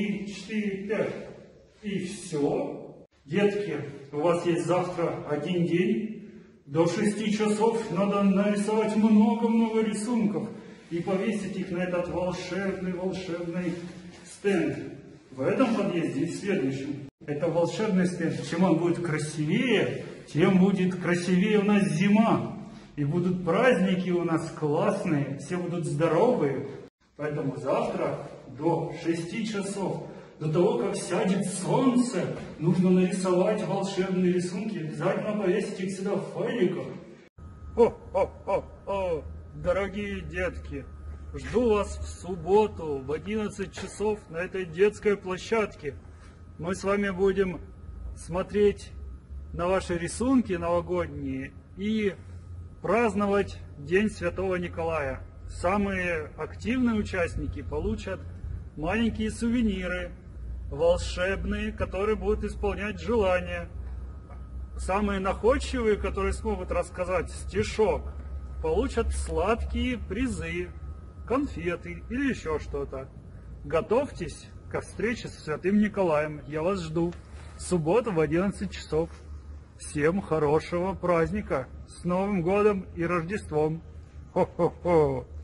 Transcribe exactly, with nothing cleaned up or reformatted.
три, четыре, пять. И все. Детки, у вас есть завтра один день. До шести часов надо нарисовать много-много рисунков и повесить их на этот волшебный-волшебный стенд. В этом подъезде и в следующем. Это волшебный стенд. Чем он будет красивее, тем будет красивее у нас зима. И будут праздники у нас классные, все будут здоровые. Поэтому завтра до шести часов, до того, как сядет солнце, нужно нарисовать волшебные рисунки. Обязательно повесить их сюда в файликах. О-о-о-о! Дорогие детки, жду вас в субботу в одиннадцать часов на этой детской площадке. Мы с вами будем смотреть на ваши рисунки новогодние и праздновать День Святого Николая. Самые активные участники получат маленькие сувениры, волшебные, которые будут исполнять желания. Самые находчивые, которые смогут рассказать стишок, получат сладкие призы, конфеты или еще что-то. Готовьтесь ко встрече с Святым Николаем. Я вас жду. Суббота в одиннадцать часов. Всем хорошего праздника! С Новым годом и Рождеством! Хо-хо-хо!